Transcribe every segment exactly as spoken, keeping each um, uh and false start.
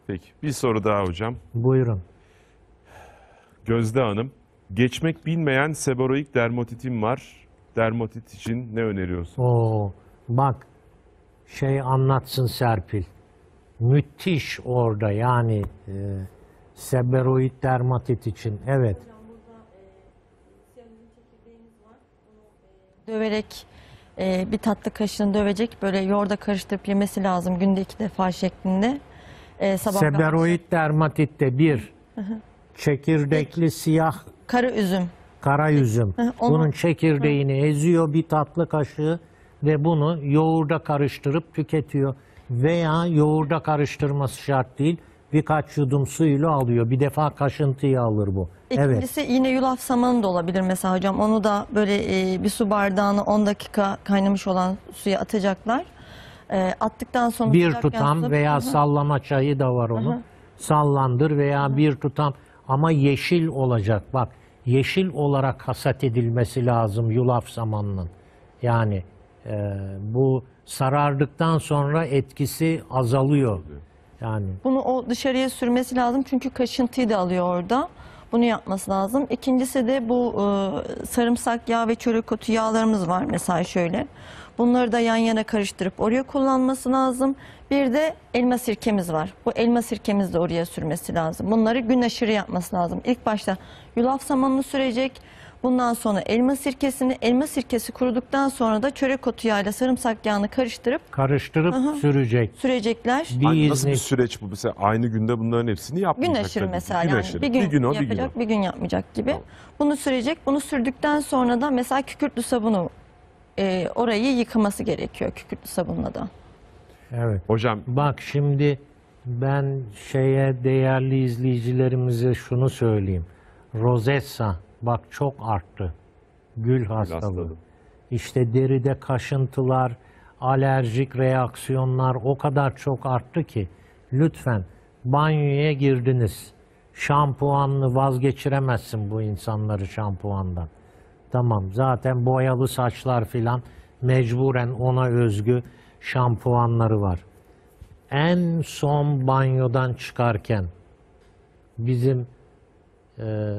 Peki bir soru daha hocam. Buyurun. Gözde Hanım, geçmek bilmeyen seboroik dermatitim var. Dermatit için ne öneriyorsun? Oo, bak şey anlatsın Serpil. Müthiş orada yani e, seberoid dermatit için. Evet. Döverek e, bir tatlı kaşığını dövecek, böyle yoğurda karıştırıp yemesi lazım günde iki defa şeklinde. E, sabah ve akşam. Seberoid dermatitte bir çekirdekli siyah Kara üzüm. kara üzüm. Hı, onu- Bunun çekirdeğini eziyor bir tatlı kaşığı ve bunu yoğurda karıştırıp tüketiyor. Veya yoğurda karıştırması şart değil. Birkaç yudum suyuyla alıyor. Bir defa kaşıntıyı alır bu. Evet. İkincisi yine yulaf samanı da olabilir mesela hocam. Onu da böyle e, bir su bardağına on dakika kaynamış olan suya atacaklar. E, attıktan sonra Bir sıcak tutam yağ- veya Hı hı. sallama çayı da var onun. Sallandır veya bir tutam ama yeşil olacak. Bak yeşil olarak hasat edilmesi lazım yulaf samanının. Yani e, bu sarardıktan sonra etkisi azalıyor. Yani Bunu o dışarıya sürmesi lazım çünkü kaşıntıyı da alıyor orada. Bunu yapması lazım. İkincisi de bu e, sarımsak yağı ve çörek otu yağlarımız var mesela şöyle. Bunları da yan yana karıştırıp oraya kullanması lazım. Bir de elma sirkemiz var. Bu elma sirkemizi de oraya sürmesi lazım. Bunları gün aşırı yapması lazım. İlk başta yulaf samanını sürecek. Bundan sonra elma sirkesini, elma sirkesi kuruduktan sonra da çörek otu yağıyla sarımsak yağını karıştırıp karıştırıp sürecek. sürecekler. Bir Ay, nasıl bir izni süreç bu? Mesela aynı günde bunların hepsini yapmayacak. Gün aşırı tabii ki. mesela Gün yani aşırı. bir gün, bir gün o bir gün yapacak, o. bir gün yapmayacak gibi. Tamam. Bunu sürecek. Bunu sürdükten sonra da mesela kükürtlü sabunu e, orayı yıkaması gerekiyor kükürtlü sabunla da. evet. Hocam Bak şimdi ben şeye değerli izleyicilerimize şunu söyleyeyim. Rozessa bak çok arttı. Gül hastalığı. hastalığı. İşte deride kaşıntılar, alerjik reaksiyonlar o kadar çok arttı ki lütfen banyoya girdiniz. Şampuanlı vazgeçiremezsin bu insanları şampuandan. Tamam zaten boyalı saçlar filan mecburen ona özgü şampuanları var. En son banyodan çıkarken bizim e,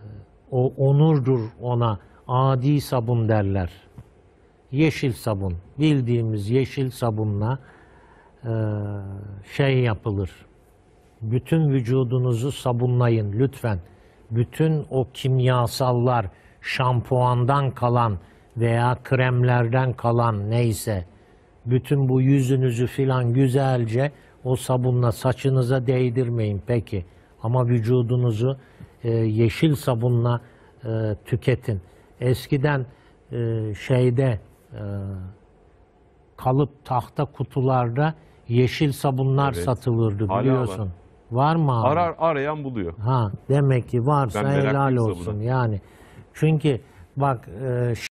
o onurdur ona adi sabun derler. Yeşil sabun. Bildiğimiz yeşil sabunla e, şey yapılır. Bütün vücudunuzu sabunlayın lütfen. Bütün o kimyasallar, şampuandan kalan veya kremlerden kalan neyse, bütün bu yüzünüzü filan güzelce o sabunla saçınıza değdirmeyin peki. Ama vücudunuzu e, yeşil sabunla e, tüketin. Eskiden e, şeyde e, kalıp tahta kutularda yeşil sabunlar Evet. satılırdı Hala biliyorsun. var. Var mı abi? arar, arayan buluyor. Ha demek ki varsa Ben meraklıyım helal sabuna. olsun yani. Çünkü bak e,